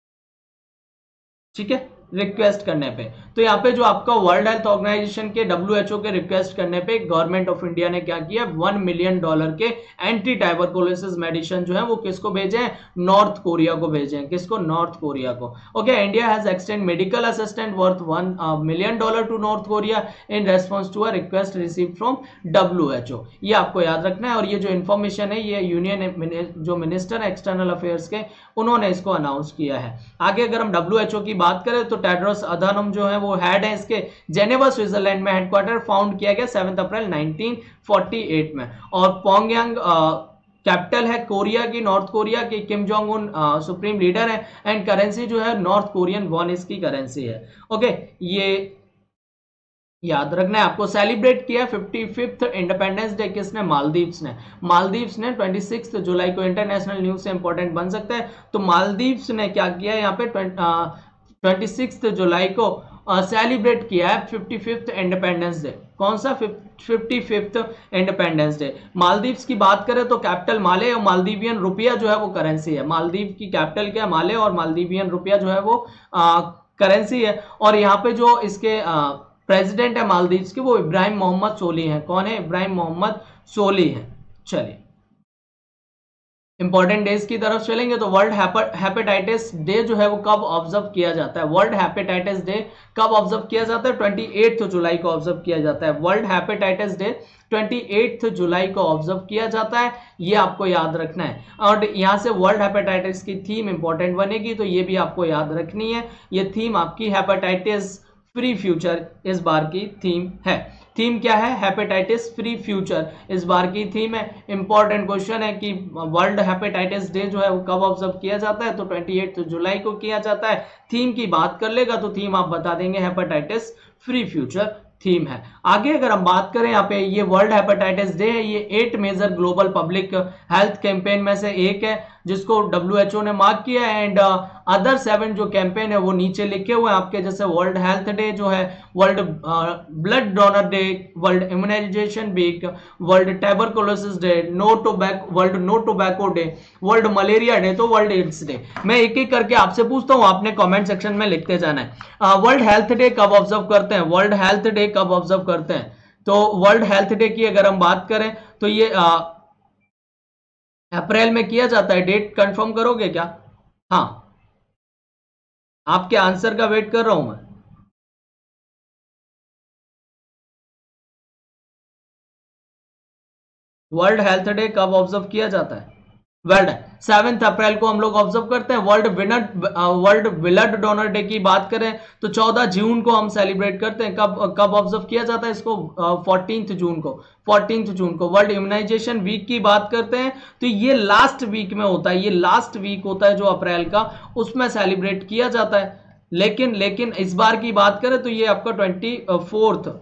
ठीक है, रिक्वेस्ट करने पे। तो यहाँ पे जो आपका वर्ल्ड हेल्थ ऑर्गेनाइजेशन के डब्ल्यू एच ओ के रिक्वेस्ट करने पे गवर्नमेंट ऑफ इंडिया ने क्या किया, वन मिलियन डॉलर के एंटी ट्यूबरकुलोसिस मेडिसिन जो है वो किसको भेजे हैं, नॉर्थ कोरिया को भेजे हैं। किसको, नॉर्थ कोरिया को। Okay, India has extend medical assistant worth one million dollar to North Korea in response to a request receive from W H O. ये आपको याद रखना है। और ये जो इन्फॉर्मेशन है ये यूनियन जो मिनिस्टर एक्सटर्नल अफेयर्स के, उन्होंने इसको अनाउंस किया है। आगे अगर हम डब्ल्यू एच ओ की बात करें तो टेड्रोस अधानम जो है वो हेड है इसके, जेनेवा स्विट्जरलैंड में हेडक्वार्टर, फाउंड किया गया seventh April nineteen forty eight में। और पोंगयांग कैपिटल है कोरिया की, नॉर्थ कोरिया की। Kim Jong Un supreme leader है, एंड करेंसी जो है नॉर्थ कोरियन वॉन इसकी करेंसी है। ओके, ये याद रखना है आपको। सेलिब्रेट किया फिफ्टी फिफ्थ इंडिपेंडेंस डे किसने? मालदीव्स ने। मालदीव्स ने छब्बीस जुलाई को, इंटरनेशनल न्यूज से इंपॉर्टेंट बन सकता है। तो मालदीव्स ने क्या किया यहाँ पे छब्बीस जुलाई को सेलिब्रेट किया है फिफ्टी फिफ्थ इंडिपेंडेंस डे। कौन सा? Fifty fifth independence day. Maldives की बात करें तो कैपिटल माले, और मालदीवियन रुपया जो है वो करेंसी है। मालदीव की कैपिटल क्या है? माले, और मालदीवियन रुपया जो है वो करेंसी है। और यहाँ पे जो इसके प्रेसिडेंट है मालदीव्स के, वो इब्राहिम मोहम्मद सोली हैं। कौन है? इब्राहिम मोहम्मद सोली हैं। चलिए इंपॉर्टेंट डेज की तरफ चलेंगे तो वर्ल्ड हेपेटाइटिस डे जो है वो कब ऑब्जर्व किया जाता है? वर्ल्ड हेपेटाइटिस डे कब ऑब्जर्व किया जाता है? अट्ठाईस जुलाई को ऑब्जर्व किया जाता है। वर्ल्ड हेपेटाइटिस डे अट्ठाईस जुलाई को ऑब्जर्व किया जाता है, ये आपको याद रखना है। और यहां से वर्ल्ड हेपेटाइटिस की थीम इंपॉर्टेंट बनेगी, तो ये भी आपको याद रखनी है। ये थीम आपकी हेपेटाइटिस फ्री फ्यूचर इस बार की थीम है। थीम क्या है? हेपेटाइटिस फ्री फ्यूचर इस बार की थीम है। इंपॉर्टेंट क्वेश्चन है कि वर्ल्ड हेपेटाइटिस डे जो है वो कब ऑब्जर्व किया जाता है? तो अट्ठाईस जुलाई को किया जाता है। थीम की बात कर लेगा तो थीम आप बता देंगे हेपेटाइटिस फ्री फ्यूचर थीम है। आगे अगर हम बात करें यहाँ पे, ये वर्ल्ड हेपेटाइटिस डे है, ये eight major global public health campaign में से एक है जिसको डब्ल्यू एच ओ ने मार्क किया है। एंड अदर सेवन जो कैंपेन है वो नीचे लिखे हुए हैं आपके, जैसे वर्ल्ड हेल्थ डे जो है, World Blood Donor Day, World Immunization Week, World Tuberculosis Day, no tobacco World No Tobacco Day, World Malaria Day, तो वर्ल्ड एड्स डे। मैं एक एक करके आपसे पूछता हूं, आपने कमेंट सेक्शन में लिखते जाना है। वर्ल्ड हेल्थ डे कब ऑब्जर्व करते हैं? वर्ल्ड हेल्थ डे कब ऑब्जर्व करते हैं? तो वर्ल्ड हेल्थ डे की अगर हम बात करें तो ये अप्रैल में किया जाता है। डेट कंफर्म करोगे क्या? हाँ, आपके आंसर का वेट कर रहा हूं मैं। वर्ल्ड हेल्थ डे कब ऑब्जर्व किया जाता है? वर्ल्ड सेवेंथ अप्रैल को हम लोग ऑब्जर्व करते हैं। World winner World Blood Donor Day की बात करें तो चौदह जून को हम सेलिब्रेट करते हैं। कब कब ऑब्जर्व किया जाता है इसको? फोर्टीन्थ जून को। फोर्टीन्थ जून को। वर्ल्ड इम्यूनाइजेशन वीक की बात करते हैं तो ये लास्ट वीक में होता है, ये लास्ट वीक होता है जो अप्रैल का, उसमें सेलिब्रेट किया जाता है। लेकिन लेकिन इस बार की बात करें तो ये आपका ट्वेंटी फोर्थ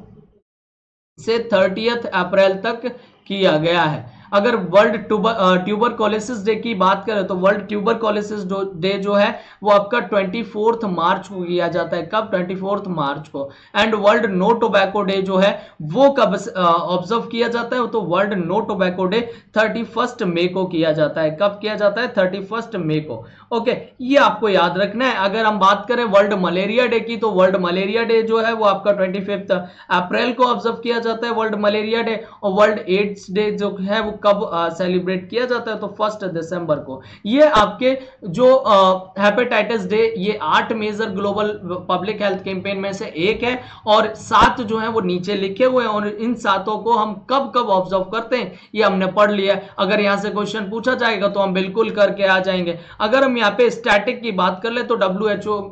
से थर्टियथ अप्रैल तक किया गया है। अगर वर्ल्ड ट्यूबरकुलोसिस डे की बात करें तो वर्ल्ड ट्यूबरकुलोसिस डे जो है वो आपका ट्वेंटी फोर्थ मार्च को किया जाता है। कब? ट्वेंटी फोर्थ मार्च को। And World No Tobacco Day जो है वो कब ऑब्जर्व किया जाता है? तो World No Tobacco Day thirty first मई को किया जाता है। कब किया जाता है? थर्टी फर्स्ट मई को। ओके, ये आपको याद रखना है। अगर हम बात करें वर्ल्ड मलेरिया डे की तो वर्ल्ड मलेरिया डे जो है वो आपका ट्वेंटी फिफ्थ अप्रैल को ऑब्जर्व किया जाता है, वर्ल्ड मलेरिया डे। और वर्ल्ड एड्स डे जो है वो कब सेलिब्रेट किया जाता है? तो फर्स्ट दिसंबर को। ये आपके जो हेपेटाइटिस डे, ये आठ major global public health campaign में से एक है, और सात जो है वो नीचे लिखे हुए हैं। और इन सातों को हम कब कब ऑब्जर्व करते हैं ये हमने पढ़ लिया है। अगर यहां से क्वेश्चन पूछा जाएगा तो हम बिल्कुल करके आ जाएंगे। अगर हम यहाँ पे स्टैटिक की बात कर ले तो डब्ल्यू एच ओ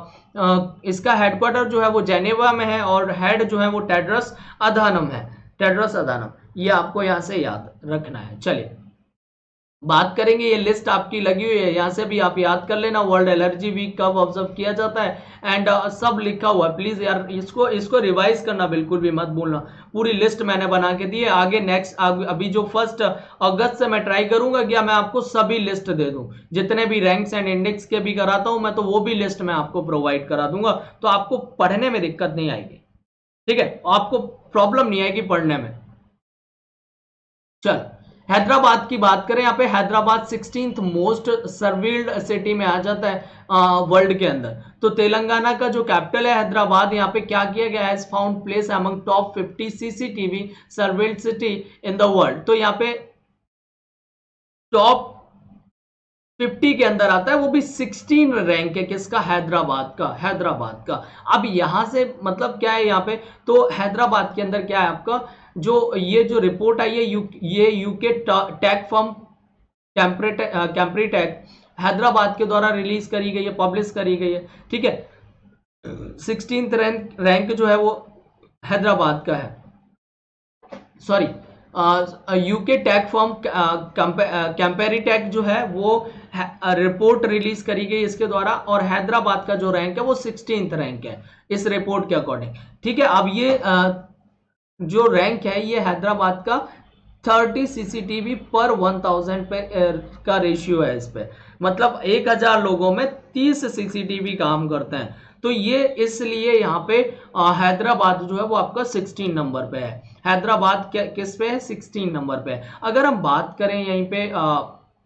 इसका हेडक्वार्टर जो है वो जेनेवा में है, और हेड जो है वो टेड्रस अधानम है। टेड्रस अधानम, ये आपको यहां से याद रखना है। चलिए बात करेंगे, ये लिस्ट आपकी लगी हुई है, यहां से भी आप याद कर लेना। वर्ल्ड एलर्जी वीक कब ऑब्जर्व किया जाता है, एंड uh, सब लिखा हुआ है। प्लीज यार इसको इसको रिवाइज करना बिल्कुल भी मत भूलना। पूरी लिस्ट मैंने बना के दी है। आगे नेक्स्ट अभी जो फर्स्ट अगस्त से मैं ट्राई करूंगा कि मैं आपको सभी लिस्ट दे दूं, जितने भी रैंक्स एंड इंडेक्स के भी कराता हूं मैं, तो वो भी लिस्ट मैं आपको प्रोवाइड करा दूंगा, तो आपको पढ़ने में दिक्कत नहीं आएगी। ठीक है, आपको प्रॉब्लम नहीं आएगी पढ़ने में। चल हैदराबाद की बात करें, यहाँ पे Hyderabad sixteenth most surveilled city में आ जाता है वर्ल्ड के अंदर। तो तेलंगाना का जो कैपिटल है हैदराबाद, यहाँ पे क्या किया गया है? Found place among top fifty CCTV surveilled city in the world. तो यहाँ पे टॉप फिफ्टी के अंदर आता है, वो भी सिक्सटीन रैंक है किसका? हैदराबाद का। हैदराबाद का। अब यहां से मतलब क्या है यहाँ पे? तो हैदराबाद के अंदर क्या है आपका, जो ये जो रिपोर्ट आई है यू, ये UK tech firm Comparitech Hyderabad के द्वारा रिलीज करी गई है, पब्लिश करी गई है। ठीक है, सिक्सटीन्थ रैंक रैंक जो है वो हैदराबाद का है। Sorry, UK tech firm Comparitech जो है वो रिपोर्ट रिलीज करी गई इसके द्वारा, और हैदराबाद का जो रैंक है वो सिक्सटीन्थ रैंक है इस रिपोर्ट के अकॉर्डिंग। ठीक है, अब ये जो रैंक है ये हैदराबाद का thirty CCTV per one thousand पे का रेशियो है इस पे, मतलब एक हजार लोगों में तीस सीसीटीवी काम करते हैं। तो ये इसलिए यहाँ पे हैदराबाद जो है वो आपका सिक्सटीन नंबर पे है। हैदराबाद किस पे है? सिक्सटीन नंबर पे है। अगर हम बात करें यहीं पे आ,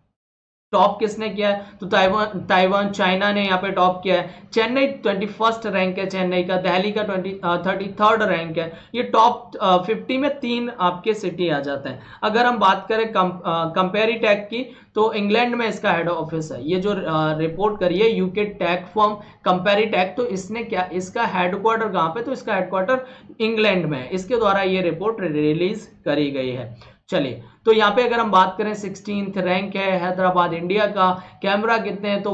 टॉप किसने किया है, तो ताइवान ताइवान चाइना ने यहाँ पे टॉप किया है। चेन्नई ट्वेंटी फर्स्ट रैंक है चेन्नई का, दिल्ली का ट्वेंटी थर्टी थर्ड रैंक है। ये टॉप फिफ्टी में तीन आपके सिटी आ जाते हैं। अगर हम बात करें कंपेरिटेक की, तो इंग्लैंड में इसका हेड ऑफिस है। ये जो रिपोर्ट करी है यूके टेक फर्म कंपेरिटेक, तो इसने क्या, इसका हेडक्वार्टर कहाँ पे, तो इसका हेडक्वार्टर इंग्लैंड में है। इसके द्वारा ये रिपोर्ट रिलीज करी गई है। चलिए, तो यहाँ पे अगर हम बात करें सिक्सटीन्थ रैंक है हैदराबाद इंडिया का। कैमरा कितने हैं,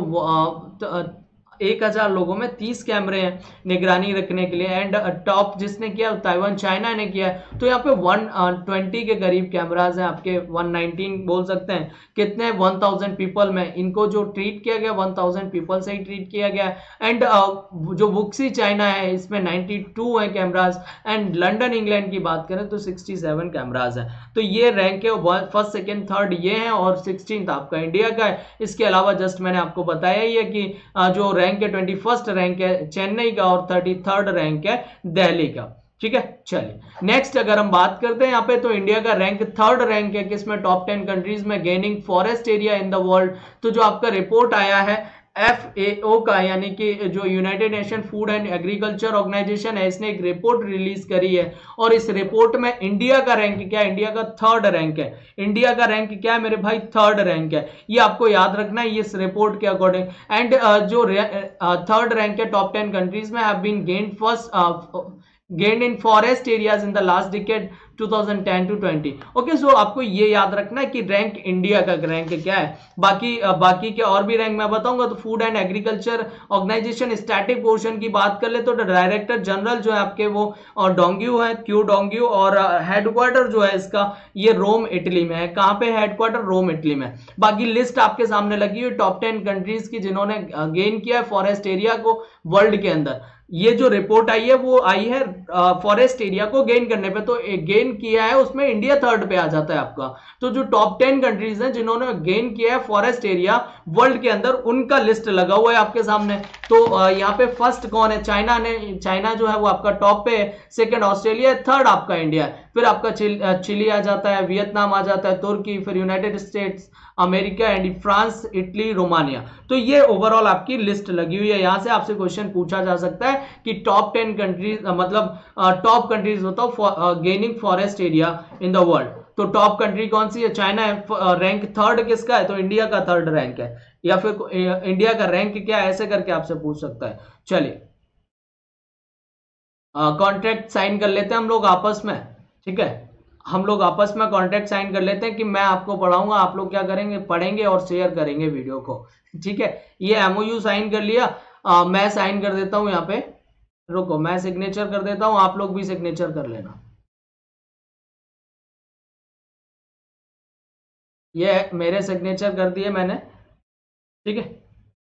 तो एक हजार लोगों में तीस कैमरे हैं निगरानी रखने के लिए। एंड टॉप जिसने किया ताइवान चाइना ने किया है। तो यहाँ पे वन ट्वेंटी के करीब कैमराज हैं आपके, वन नाइनटीन बोल सकते हैं। कितने? वन थाउजेंड पीपल में इनको जो ट्रीट किया गया वन थाउजेंड पीपल से ही ट्रीट किया गया। एंड uh, जो बुक्सी चाइना है इसमें नाइन्टी टू है कैमराज। एंड लंदन इंग्लैंड की बात करें तो सिक्सटी सेवन कैमराज हैं। तो ये रैंक है, फर्स्ट सेकेंड थर्ड ये है, और सिक्सटीन आपका इंडिया का है। इसके अलावा जस्ट मैंने आपको बताया ही है कि uh, जो रैंक है ट्वेंटी फर्स्ट रैंक है चेन्नई का, और थर्टी थर्ड रैंक है दिल्ली का। ठीक है, चलिए नेक्स्ट अगर हम बात करते हैं यहाँ पे, तो इंडिया का रैंक थर्ड रैंक है किसमें, टॉप टेन कंट्रीज में, gaining forest area in the world. तो जो आपका रिपोर्ट आया है एफ ए ओ का, यानी कि जो United Nation Food and Agriculture Organization है, इसने एक रिपोर्ट रिलीज करी है। और इस रिपोर्ट में इंडिया का रैंक क्या है, इंडिया का थर्ड रैंक है। इंडिया का रैंक क्या है मेरे भाई, थर्ड रैंक है। ये आपको याद रखना है इस रिपोर्ट के अकॉर्डिंग। एंड जो थर्ड रैंक है टॉप टेन कंट्रीज में, have been gained first gained in forest areas in the last decade twenty ten to twenty. Okay, so आपको ये याद रखना है कि रैंक इंडिया का रैंक क्या है। बाकी बाकी के और भी रैंक मैं बताऊंगा। तो Food and Agriculture Organization static portion की बात कर ले तो डायरेक्टर जनरल जो है आपके वो और डोंग्यू है, क्यू डोंग्यू, और हेडक्वार्टर जो है इसका ये रोम इटली में है। कहाँ पे हेडक्वार्टर? रोम इटली में। बाकी लिस्ट आपके सामने लगी हुई टॉप टेन कंट्रीज की जिन्होंने गेन किया है फॉरेस्ट एरिया को वर्ल्ड के अंदर। ये जो रिपोर्ट आई है वो आई है फॉरेस्ट एरिया को गेन करने पे, तो गेन किया है उसमें इंडिया थर्ड पे आ जाता है आपका। तो जो टॉप टेन कंट्रीज हैं जिन्होंने गेन किया है फॉरेस्ट एरिया वर्ल्ड के अंदर, उनका लिस्ट लगा हुआ है आपके सामने। तो यहाँ पे फर्स्ट कौन है? चाइना ने, चाइना जो है वो आपका टॉप पे है, सेकंड ऑस्ट्रेलिया है, थर्ड आपका इंडिया है, फिर आपका चिली आ जाता है, वियतनाम आ जाता है, तुर्की, फिर United States America, and France, Italy, Romania. तो ये ओवरऑल आपकी लिस्ट लगी हुई है। यहां से आपसे क्वेश्चन पूछा जा सकता है कि टॉप टेन कंट्रीज, मतलब टॉप कंट्रीज बताओ gaining forest area in the world. तो टॉप कंट्री कौन सी है? चाइना है। रैंक थर्ड किसका है? तो इंडिया का थर्ड रैंक है, या फिर इंडिया का रैंक क्या है, ऐसे करके आपसे पूछ सकता है। चलिए कॉन्ट्रैक्ट साइन कर लेते हैं हम लोग आपस में। ठीक है, हम लोग आपस में कॉन्ट्रैक्ट साइन कर लेते हैं कि मैं आपको पढ़ाऊंगा, आप लोग क्या करेंगे, पढ़ेंगे और शेयर करेंगे वीडियो को। ठीक है, ये एमओयू साइन कर लिया। आ, मैं साइन कर देता हूं यहाँ पे, रुको मैं सिग्नेचर कर देता हूं, आप लोग भी सिग्नेचर कर लेना। ये मेरे सिग्नेचर कर दिए मैंने। ठीक है,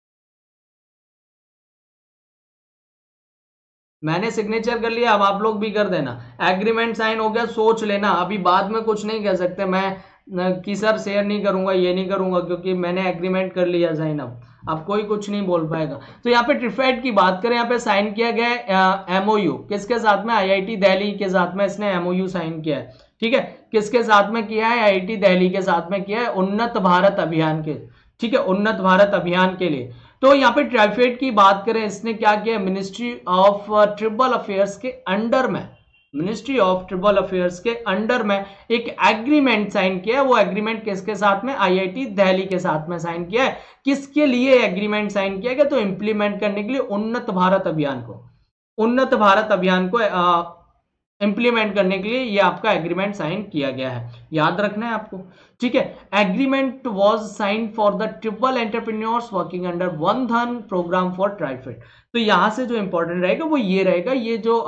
मैंने सिग्नेचर कर लिया, अब आप लोग भी कर देना। एग्रीमेंट साइन हो गया, सोच लेना, अभी बाद में कुछ नहीं कह सकते मैं कि सर शेयर नहीं करूंगा, ये नहीं करूंगा, क्योंकि मैंने एग्रीमेंट कर लिया साइन। अब अब कोई कुछ नहीं बोल पाएगा। तो यहाँ पे ट्रिफेड की बात करें, यहाँ पे साइन किया गया एमओयू किसके साथ में? आईआईटी दिल्ली के साथ में इसने एमओयू साइन किया है। ठीक है, किसके साथ में किया है? आईआईटी दिल्ली के साथ में किया है, उन्नत भारत अभियान के। ठीक है, उन्नत भारत अभियान के लिए। तो यहाँ पे ट्राइफेड की बात करें, इसने क्या किया? मिनिस्ट्री ऑफ ट्रिबल अफेयर्स के अंडर में, मिनिस्ट्री ऑफ ट्रिबल अफेयर्स के अंडर में एक एग्रीमेंट साइन किया है। वो एग्रीमेंट किसके साथ में? आईआईटी दिल्ली के साथ में साइन किया है। किसके लिए एग्रीमेंट साइन किया गया? तो इंप्लीमेंट करने के लिए उन्नत भारत अभियान को, उन्नत भारत अभियान को इंप्लीमेंट करने के लिए ये आपका एग्रीमेंट साइन किया गया है, याद रखना है आपको। ठीक है, agreement was sign for the triple entrepreneurs working under Van Dhan program for TRIFED. तो यहां से जो इंपॉर्टेंट रहेगा वो ये रहेगा, ये जो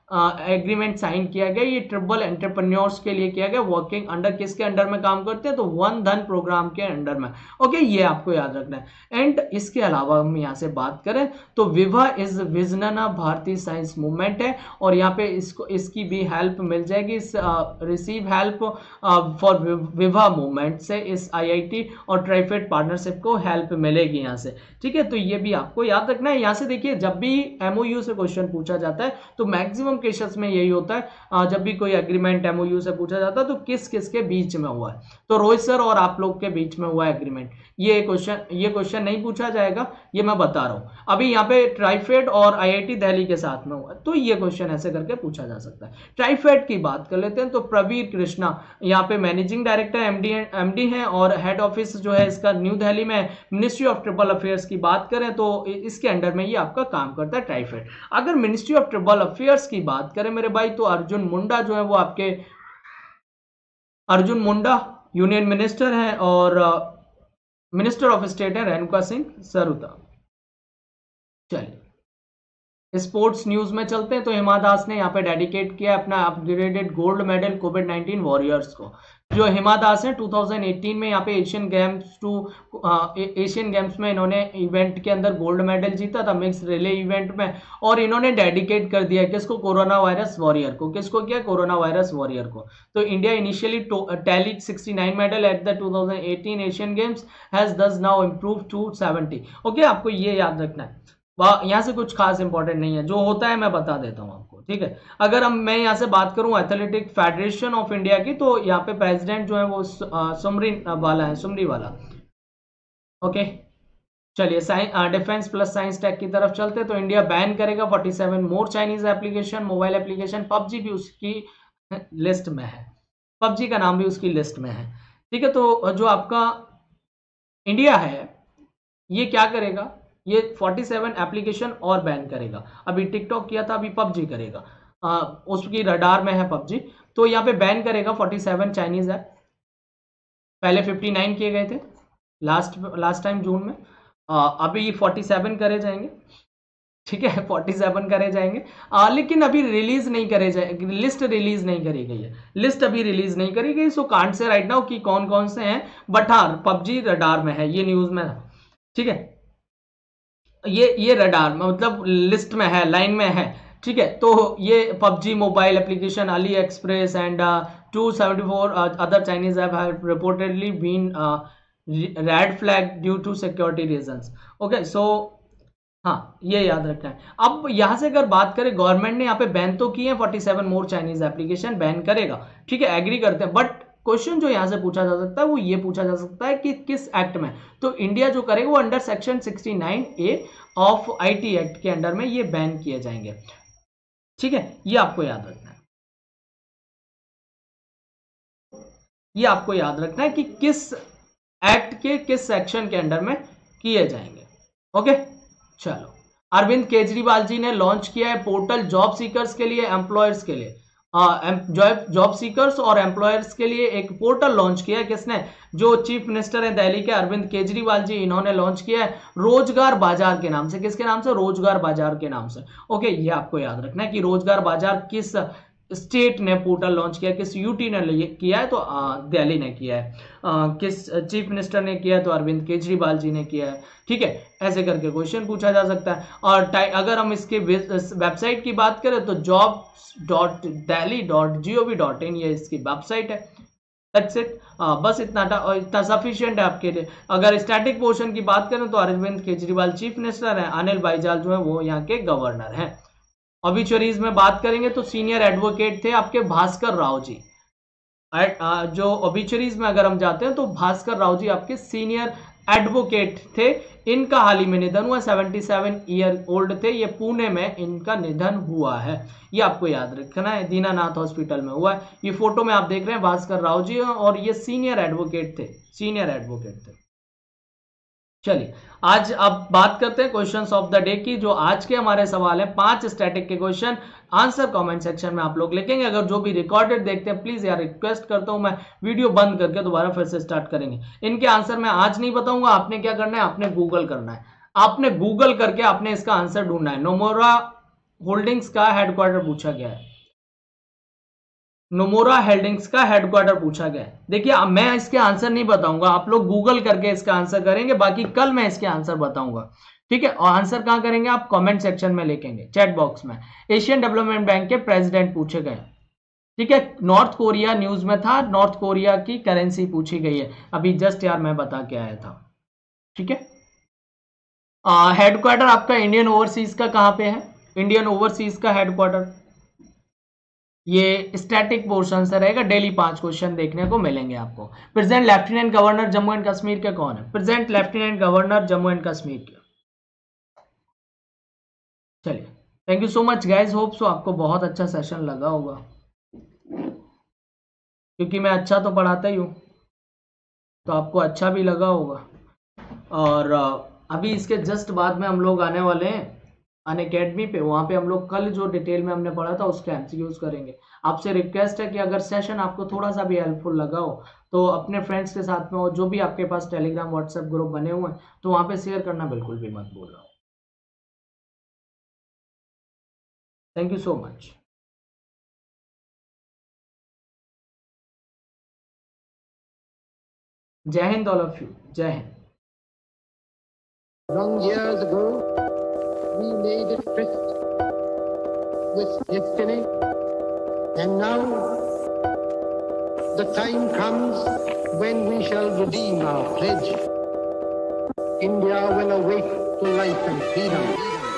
एग्रीमेंट साइन किया गया, ये ट्रिपल एंटरप्रेन्योर्स के लिए किया गया, वर्किंग अंडर किसके अंडर में काम करते हैं, तो वन धन प्रोग्राम के अंडर में। ओके, ये आपको याद रखना है। एंड इसके अलावा हम यहाँ से बात करें तो विवा is Vijnana Bharati science movement है, और यहाँ पे इसको इसकी भी हेल्प मिल जाएगी, रिसीव हेल्प फॉर विवा मूवमेंट से इस आईआईटी और ट्राइफेड पार्टनरशिप को हेल्प मिलेगी यहाँ से। ठीक है, तो ये भी आपको याद रखना है। यहाँ से देखिए, जब भी एमओयू से क्वेश्चन पूछा जाता है तो मैक्सिमम केसेस में यही होता है, जब भी कोई एग्रीमेंट एमओयू से पूछा जाता है तो किस किस के बीच में हुआ है, तो रोहित सर और आप लोग के बीच में हुआ एग्रीमेंट। ये क्वेश्चन ये क्वेश्चन नहीं पूछा जाएगा, ये मैं बता रहा हूं। अभी यहाँ पे ट्राइफेड और आईआईटी दिल्ली के साथ में हुआ है, तो ये क्वेश्चन ऐसे करके पूछा जा सकता है। ट्राइफेड की बात कर लेते हैं तो प्रवीर कृष्णा यहाँ पे मैनेजिंग डायरेक्टर एमडी एमडी हैं, और हेड ऑफिस जो है इसका न्यू दिल्ली में। मिनिस्ट्री ऑफ ट्रिपल अफेयर्स की बात करें तो इसके अंडर में ये आपका काम करता है ट्राइफेड। अगर मिनिस्ट्री ऑफ ट्रिपल अफेयर्स की बात करें मेरे भाई, तो अर्जुन मुंडा जो है वो आपके अर्जुन मुंडा यूनियन मिनिस्टर हैं, और मिनिस्टर ऑफ स्टेट है रेणुका सिंह सरुता। चलिए स्पोर्ट्स न्यूज में चलते हैं, तो हिमा दास ने यहाँ पे डेडिकेट किया अपना upgraded gold medal COVID nineteen warriors को। जो हिमा दास है टू थाउजेंड एटीन में यहाँ पे Asian games to Asian games में इन्होंने इवेंट के अंदर गोल्ड मेडल जीता था, मिक्स रिले इवेंट में, और इन्होंने डेडिकेट कर दिया किसको, कोरोना वायरस वॉरियर को। किसको किया, कोरोना वायरस वॉरियर को। तो India initially tallied sixty nine medal at the two thousand eighteen Asian games, has thus now improve to seventy. Okay, आपको ये याद रखना है, यहाँ से कुछ खास इंपॉर्टेंट नहीं है, जो होता है मैं बता देता हूँ आपको। ठीक है, अगर हम मैं यहाँ से बात करूँ एथलेटिक फेडरेशन ऑफ इंडिया की, तो यहाँ पे प्रेसिडेंट जो है वो सुमरी वाला है, सुमरी वाला। ओके, चलिए science defence plus science tech की तरफ चलते हैं, तो इंडिया बैन करेगा forty seven more Chinese application, mobile application. PUBG भी उसकी लिस्ट में है, पबजी का नाम भी उसकी लिस्ट में है। ठीक है, तो जो आपका इंडिया है ये क्या करेगा, ये फोर्टी सेवन एप्लीकेशन और बैन करेगा। अभी टिकटॉक किया था, अभी पबजी करेगा, आ, उसकी रडार में है पबजी, तो यहाँ पे बैन करेगा फोर्टी सेवन चाइनीज ऐप। पहले फिफ्टी नाइन किए गए थे लास्ट लास्ट टाइम जून में, आ, अभी फोर्टी सेवन करे जाएंगे। ठीक है, फोर्टी सेवन करे जाएंगे, आ, लेकिन अभी रिलीज नहीं करे जाएंगे, लिस्ट रिलीज नहीं करी गई है, लिस्ट अभी रिलीज नहीं करी गई। So can't say right now कि कौन कौन से हैं, बट हाँ पबजी रडार में है, ये न्यूज में था। ठीक है, ये ये रडार मतलब लिस्ट में है, लाइन में है। ठीक है, तो ये PUBG mobile application, AliExpress and two seventy four other Chinese app have reportedly been red flag due to security reasons. Okay, so हाँ ये याद रखना है। अब यहां से अगर बात करें, गवर्नमेंट ने यहाँ पे बैन तो किए हैं, forty seven more Chinese application ban करेगा। ठीक है, एग्री करते हैं, बट क्वेश्चन जो यहां से पूछा जा सकता है वो ये पूछा जा सकता है कि किस एक्ट में। तो इंडिया जो करेगा वो under section sixty nine A of IT act के अंडर में ये बैन किए जाएंगे। ठीक है, ये आपको याद रखना है, ये आपको याद रखना है कि किस एक्ट के किस सेक्शन के अंडर में किए जाएंगे। ओके, चलो अरविंद केजरीवाल जी ने लॉन्च किया है पोर्टल जॉब सीकर्स के लिए, एम्प्लॉयर्स के लिए, जॉब सीकर्स और एम्प्लॉयर्स के लिए एक पोर्टल लॉन्च किया है। किसने, जो चीफ मिनिस्टर है दिल्ली के अरविंद केजरीवाल जी, इन्होंने लॉन्च किया है रोजगार बाजार के नाम से। किसके नाम से, रोजगार बाजार के नाम से। ओके, ये आपको याद रखना है कि रोजगार बाजार किस स्टेट ने पोर्टल लॉन्च किया, किस यूटी ने किया है, तो दिल्ली ने किया है। आ, किस चीफ मिनिस्टर ने किया है, तो अरविंद केजरीवाल जी ने किया है। ठीक है, ऐसे करके क्वेश्चन पूछा जा सकता है। और अगर हम इसके वेबसाइट की बात करें तो jobs dot Delhi dot G O V dot in ये इसकी वेबसाइट है। दैट्स इट, बस इतना इतना सफिशिएंट है आपके लिए। अगर स्टैटिक पोर्शन की बात करें तो अरविंद केजरीवाल चीफ मिनिस्टर हैं, अनिल बाइजाल जो है वो यहाँ के गवर्नर हैं। ऑबिचुअरीज में बात करेंगे तो सीनियर एडवोकेट थे आपके भास्कर राव जी। जो ऑबिचुअरीज में अगर हम जाते हैं तो भास्कर राव जी आपके सीनियर एडवोकेट थे। इनका हाल ही में निधन हुआ, सेवेंटी सेवन ईयर ओल्ड थे, ये पुणे में इनका निधन हुआ है, ये आपको याद रखना है। दीनानाथ हॉस्पिटल में हुआ है। ये फोटो में आप देख रहे हैं भास्कर राव जी, और ये सीनियर एडवोकेट थे, सीनियर एडवोकेट थे। चलिए आज अब बात करते हैं क्वेश्चंस ऑफ द डे की। जो आज के हमारे सवाल है, पांच स्टैटिक के क्वेश्चन, आंसर कमेंट सेक्शन में आप लोग लिखेंगे। अगर जो भी रिकॉर्डेड देखते हैं प्लीज यार रिक्वेस्ट करता हूं मैं, वीडियो बंद करके दोबारा फिर से स्टार्ट करेंगे। इनके आंसर मैं आज नहीं बताऊंगा, आपने क्या करना है, आपने गूगल करना है, आपने गूगल करके आपने इसका आंसर ढूंढना है। नोमोरा होल्डिंग्स का हेडक्वार्टर पूछा गया है। नोमोरा होल्डिंग्स का हेडक्वार्टर पूछा गया है। देखिए अब मैं इसके आंसर नहीं बताऊंगा, आप लोग गूगल करके इसका आंसर करेंगे, बाकी कल मैं इसके आंसर बताऊंगा, ठीक है। और आंसर कहां करेंगे आप? कमेंट सेक्शन में लिखेंगे, चैट बॉक्स में। एशियन डेवलपमेंट बैंक के प्रेसिडेंट पूछे गए, ठीक है। नॉर्थ कोरिया न्यूज में था, नॉर्थ कोरिया की करेंसी पूछी गई है, अभी जस्ट यार मैं बता के आया था, ठीक है। हेडक्वार्टर आपका इंडियन ओवरसीज का कहां पे है? इंडियन ओवरसीज का हेडक्वार्टर ये स्टैटिक पोर्शन से रहेगा। डेली पांच क्वेश्चन देखने को मिलेंगे आपको। Present lieutenant governor Jammu and Kashmir के कौन है? Present lieutenant governor Jammu and Kashmir के। चलिए, thank you so much guys, hope so आपको बहुत अच्छा सेशन लगा होगा, क्योंकि मैं अच्छा तो पढ़ाता ही हूँ, तो आपको अच्छा भी लगा होगा। और अभी इसके जस्ट बाद में हम लोग आने वाले हैं अनअकैडमी पे, वहाँ पे हम लोग कल जो डिटेल में हमने पढ़ा था उसके एमसीक्यूज करेंगे। आपसे रिक्वेस्ट है कि अगर सेशन आपको थोड़ा सा भी हेल्पफुल लगा हो तो अपने फ्रेंड्स के साथ में हो, जो भी आपके पास टेलीग्राम व्हाट्सएप ग्रुप बने हुए हैं तो वहाँ पे शेयर करना बिल्कुल भी मत भूलना। Thank you so much. जय हिंद ऑल ऑफ यू, जय Hind. Long years ago, we made a tryst with destiny, and now the time comes when we shall redeem our pledge. India will awake to life and freedom.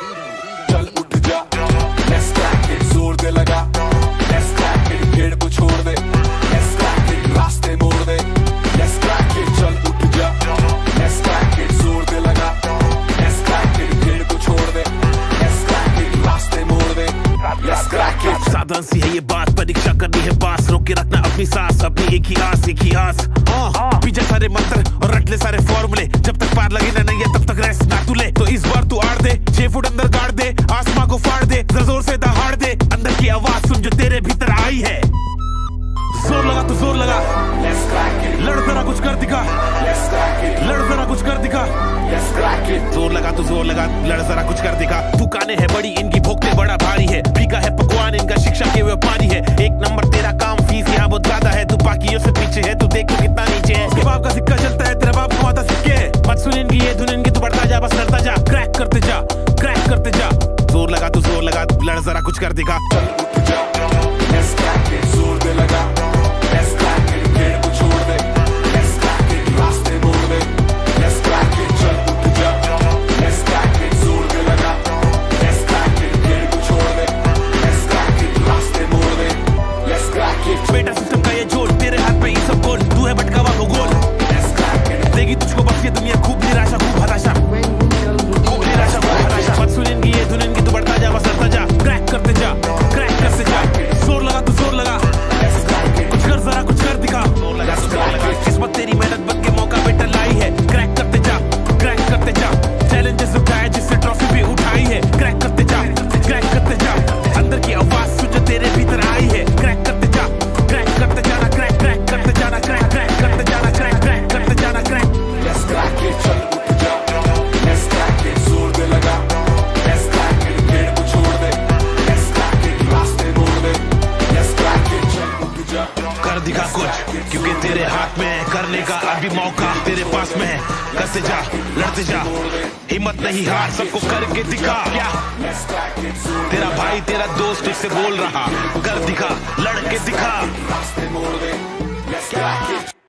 चल उठ जा, let's crack it, जोर दे लगा, let's crack it, भीड़ को छोड़ दे, let's crack it, रास्ते मोड़ दे, let's crack it, चल उठ जा, let's crack it, जोर दे लगा, let's crack it, भीड़ को छोड़ दे, let's crack it, रास्ते मोड़ दे, let's crack it। साधारण सी है ये बात, परीक्षा करनी है पास, रोके रखना अपनी सांस, अपनी एक ही आस, एक ही आस। पीछे सारे मंत्र और रट ले सारे फॉर्मूले, जब तक पार लगे ना नहीं है तब तक रेस्ट ना तू ले। तो इस बार तू आड़ दे, छह फुट अंदर गाड़ दे, आसमां को फाड़ दे, जरा जोर से दहाड़ दे, अंदर की आवाज सुन जो तेरे भीतर आई है। जोर लगा तो जोर लगा, let's crack it, लड़ जरा कुछ कर दिखा, let's crack it, लड़ जरा कुछ कर दिखा, let's crack it, जोर लगा तो जोर लगा, लड़ जरा कुछ कर दिखा। दुकानें है बड़ी इनकी, भोगते बड़ा भारी है, बिका है पकवान इनका, शिक्षा के व्यापारी है। एक नंबर तेरा काम, फीस यहाँ बहुत ज्यादा है, तू बाकियों से पीछे है, तू देख तो कितना नीचे है। उसके बाप का सिक्का चलता है, तेरा बाप कमाता सिक्के, मत सुन इनकी ये धुन इनकी, तू बढ़ता जा बस लड़ता जा, क्रैक करते जा, क्रैक करते जा। जोर लगा तो जोर लगा, लड़ जरा कुछ कर दिखा। let's crack it, जोर दे लगा, let's crack it, भीड़ को छोड़ दे, let's crack it, रास्ते मोड़ दे, let's crack it, चल उठ जा, let's crack it, जोर दे लगा, let's crack it, भीड़ को छोड़ दे, let's crack it, रास्ते मोड़ दे, let's crack it। बेटा सिस्टम का ये जोड़, तेरे हाथ में ये सब गोल, तू है भटका हुआ भूगोल, let's crack it, देगी तुझको बस ये दुनिया खूब निराशा, खूब हताशा, When we shall खूब redeem निराशा, खूब हताशा। मत सुन इनकी ये धुन इनकी, तू बढ़ता जा बस लड़ता जा, क्रैक करते जा, क्रैक करते जा। जोर लगा तो जोर लगा, let's crack it, कुछ कर जरा कुछ कर दिखा। जोर लगा तो जोर लगा, किस्मत तेरी मेहनत बन के मौका बेटा लाई है, क्रैक करते जा, क्रैक करते जा। चैलेंजेस उठाए जिससे ट्रॉफी भी उठाई है, क्रैक करते जा, क्रैक करते जा। अंदर की आवाज सुन जो तेरे भीतर आई है, क्रैक करते जा, क्रैक करते जाना, क्रैक क्रैक करते जाना, क्रैक क्रैक करते जाना, क्रैक क्रैक करते जाना, क्रैक। let's crack it, चल उठ जा, let's crack it, जोर दे लगा, let's crack it, भीड़ को छोड़ दे, let's crack it, रास्ते मोड़ दे, let's crack it, चल उठ जा, कर दिखा कुछ, क्योंकि तेरे हाथ में है करने का अभी मौका, तेरे पास में है, करते जा, लड़ते जा, हिम्मत नहीं हार, सबको करके दिखा। क्या let's crack it, जोर तेरा भाई तेरा दोस्त तुझसे बोल रहा, कर दिखा, लड़के दिखा। रास्ते मोड़ दे, let's crack it।